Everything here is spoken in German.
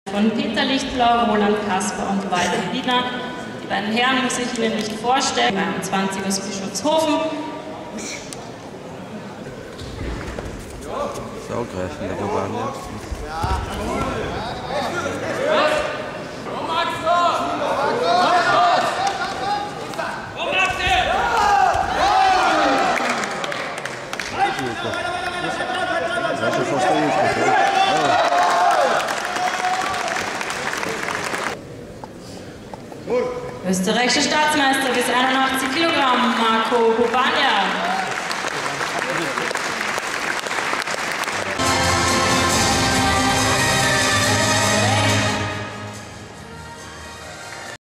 Von Peter Lichtblau, Roland Kasper und Walter Wiener. Die beiden Herren muss ich Ihnen nicht vorstellen. 22 aus Bischofshofen. Saugreifen, der Romanier. Österreichischer Staatsmeister bis 81 Kilogramm, Marco Bubania.